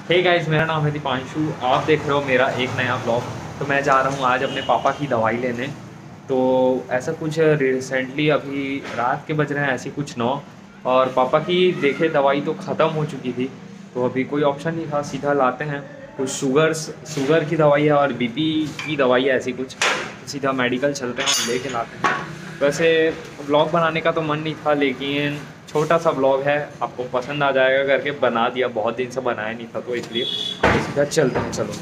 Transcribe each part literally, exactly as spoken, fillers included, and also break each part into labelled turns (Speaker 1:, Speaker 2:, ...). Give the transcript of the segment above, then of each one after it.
Speaker 1: Hey guys, मेरा नाम है दीपांशु। आप देख रहे हो मेरा एक नया ब्लॉग। तो मैं जा रहा हूँ आज अपने पापा की दवाई लेने। तो ऐसा कुछ रिसेंटली अभी रात के बज रहे हैं ऐसी कुछ नौ, और पापा की देखे दवाई तो ख़त्म हो चुकी थी। तो अभी कोई ऑप्शन नहीं था, सीधा लाते हैं। कुछ शुगर शुगर की दवाई है और बीपी की दवाई है ऐसी कुछ, सीधा मेडिकल चलते हैं और लेके लाते हैं। वैसे ब्लॉग बनाने का तो मन नहीं था, लेकिन छोटा सा ब्लॉग है, आपको पसंद आ जाएगा करके बना दिया। बहुत दिन से बनाया नहीं था तो इसलिए तो सीधा चलते हैं। चलो।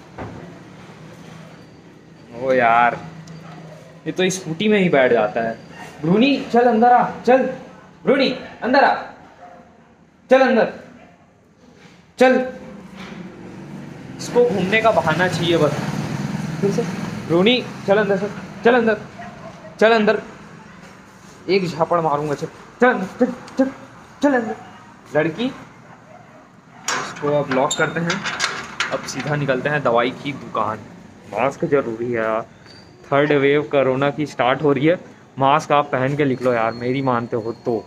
Speaker 1: ओ यार, ये तो स्कूटी में ही बैठ जाता है। ब्रूनी चल अंदर आ, चल ब्रूनी अंदर आ, चल अंदर चल। इसको घूमने का बहाना चाहिए बस। फिर से ब्रूनी चल अंदर से, चल अंदर चल अंदर। एक झापड़ मारूंगा। चल चल चल चल चल अंदर लड़की। इसको अब लॉक करते हैं। अब सीधा निकलते हैं दवाई की दुकान। मास्क जरूरी है यार, थर्ड वेव कोरोना की स्टार्ट हो रही है। मास्क आप पहन के निकलो यार, मेरी मानते हो तो।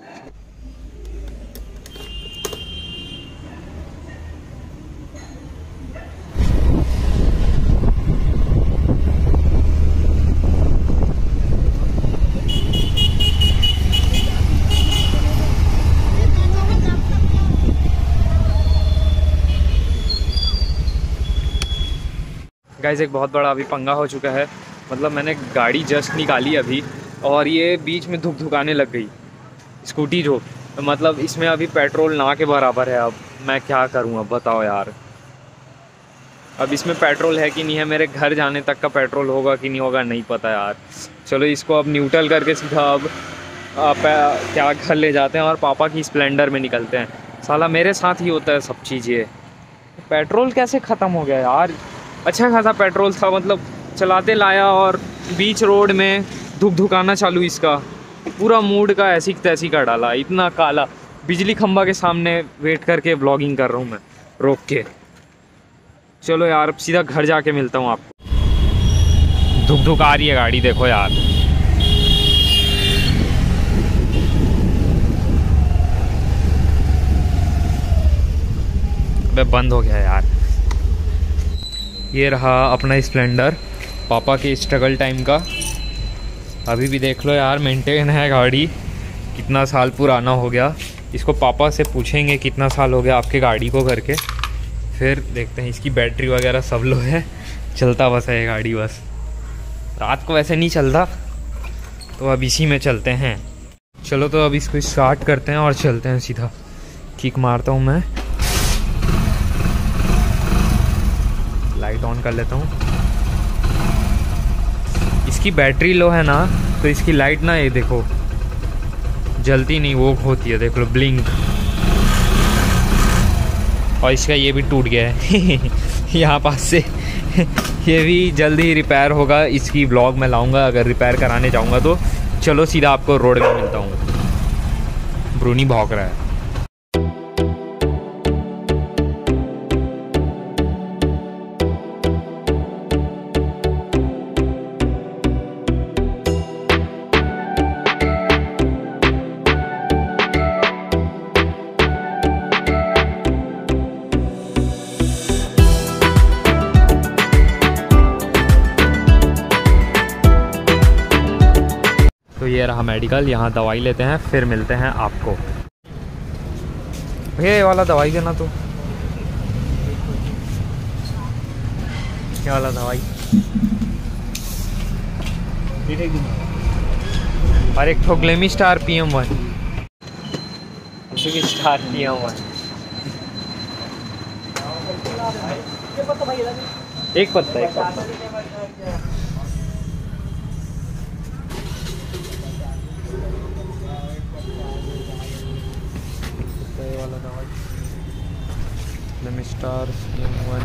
Speaker 1: गाइस, एक बहुत बड़ा अभी पंगा हो चुका है। मतलब मैंने गाड़ी जस्ट निकाली अभी, और ये बीच में धुक धुकाने लग गई स्कूटी जो। तो मतलब इसमें अभी पेट्रोल ना के बराबर है। अब मैं क्या करूँ, अब बताओ यार। अब इसमें पेट्रोल है कि नहीं है, मेरे घर जाने तक का पेट्रोल होगा कि नहीं होगा नहीं पता यार। चलो इसको अब न्यूट्रल करके सीधा अब आप क्या घर ले जाते हैं और पापा की स्प्लेंडर में निकलते हैं। साला मेरे साथ ही होता है सब चीज़ें। पेट्रोल कैसे ख़त्म हो गया यार। अच्छा खासा पेट्रोल था, मतलब चलाते लाया और बीच रोड में धुक धुकाना चालू। इसका पूरा मूड का ऐसी तैसी कर डाला। इतना काला बिजली खंभा के सामने वेट करके व्लॉगिंग कर रहा हूँ मैं रोक के। चलो यार, अब सीधा घर जाके मिलता हूँ आपको। धुक धुक आ रही है गाड़ी, देखो यार। अबे बंद हो गया यार। ये रहा अपना स्प्लेंडर, पापा के स्ट्रगल टाइम का। अभी भी देख लो यार, मेंटेन है गाड़ी। कितना साल पुराना हो गया। इसको पापा से पूछेंगे कितना साल हो गया आपके गाड़ी को करके, फिर देखते हैं। इसकी बैटरी वगैरह सब लो है, चलता बस है ये गाड़ी बस। रात को वैसे नहीं चलता, तो अब इसी में चलते हैं। चलो तो अब इसको स्टार्ट करते हैं और चलते हैं सीधा। किक मारता हूँ मैं, लाइट ऑन कर लेता हूँ। इसकी बैटरी लो है ना, तो इसकी लाइट ना ये देखो जलती नहीं, वो होती है देख लो ब्लिंक। और इसका ये भी टूट गया है यहाँ पास से ये भी जल्दी ही रिपेयर होगा। इसकी ब्लॉग में लाऊंगा अगर रिपेयर कराने जाऊंगा तो। चलो सीधा आपको रोड में मिलता हूँ। ब्रूनी भौंक रहा है। तो ये रहा मेडिकल, यहाँ दवाई लेते हैं फिर मिलते हैं आपको। भैया ये वाला दवाई देना तो। ये वाला दवाई और एक ठो ग्लेमी star P M one. Star P M one एक पत्ता एक पत्ता। वाला दवाई स्टार वन।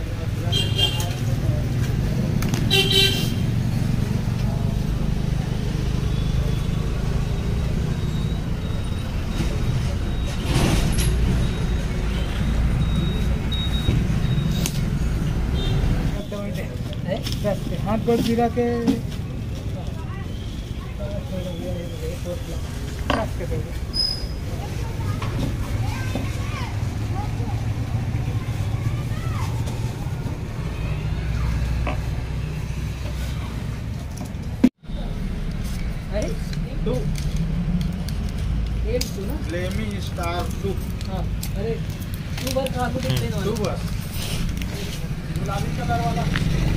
Speaker 2: हाथ गोड़ गिरा के फ्लेमी स्टार टू। हाँ, अरे टू बार खा दो, टू बार गुलाबी कलर वाला।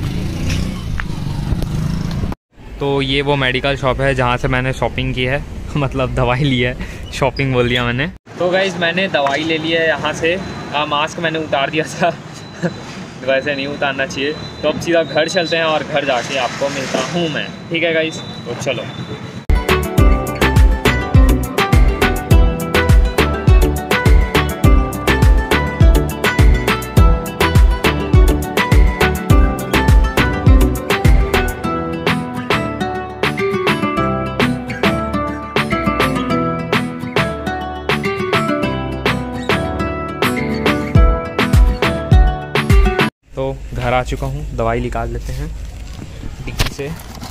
Speaker 1: तो ये वो मेडिकल शॉप है जहाँ से मैंने शॉपिंग की है मतलब दवाई ली है, शॉपिंग बोल दिया मैंने। तो गाइज़ मैंने दवाई ले ली है यहाँ से। आ, मास्क मैंने उतार दिया था वैसे नहीं उतारना चाहिए। तो अब सीधा घर चलते हैं और घर जाके आपको मिलता हूँ मैं, ठीक है गाइज़? तो चलो। तो घर आ चुका हूँ, दवाई निकाल लेते हैं डिक्की से।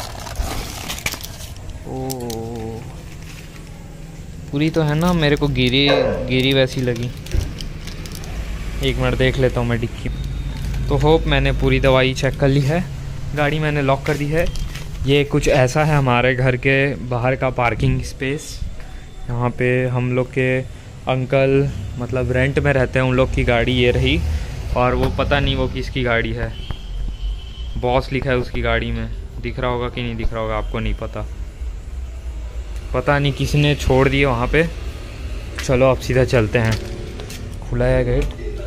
Speaker 1: ओ पूरी तो है ना, मेरे को गिरी गिरी वैसी लगी। एक मिनट देख लेता हूँ मैं डिक्की। तो होप मैंने पूरी दवाई चेक कर ली है। गाड़ी मैंने लॉक कर दी है। ये कुछ ऐसा है हमारे घर के बाहर का पार्किंग स्पेस। यहाँ पे हम लोग के अंकल मतलब रेंट में रहते हैं, उन लोग की गाड़ी ये रही। और वो पता नहीं वो किसकी गाड़ी है, बॉस लिखा है उसकी गाड़ी में। दिख रहा होगा कि नहीं दिख रहा होगा आपको नहीं पता, पता नहीं किसने छोड़ दिए वहाँ पे। चलो अब सीधा चलते हैं, खुला है गेट।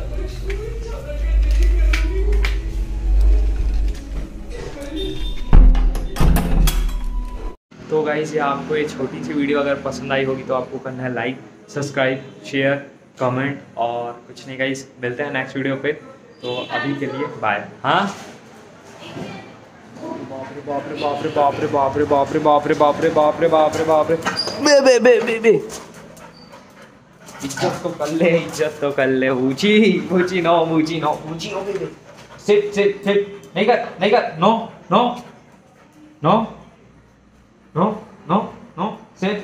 Speaker 1: तो गाइस ये आपको ये छोटी सी वीडियो अगर पसंद आई होगी तो आपको करना है लाइक, सब्सक्राइब, शेयर, कमेंट और कुछ नहीं गाइस। मिलते हैं नेक्स्ट वीडियो पे, तो अभी के लिए बाय। हाँ बाप रे बाप रे बाप रे बाप रे बाप रे बाप रे बाप रे बाप रे बाप रे बाप रे बाप रे बे बे बे बे बे इज्जत तो कर ले, इज्जत तो कर ले। ऊंची ऊंची नो ऊंची नो ऊंची हो गई। सिट सिट सिट नहीं कर नहीं कर no no no no no no sit.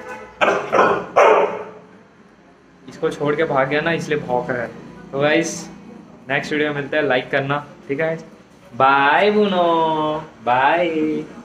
Speaker 1: इसको छोड़ के भाग गया ना, इसलिए भौंक रहा है। तो गाइस नेक्स्ट वीडियो में मिलते हैं, लाइक करना, ठीक है? बाय बुनो, बाय।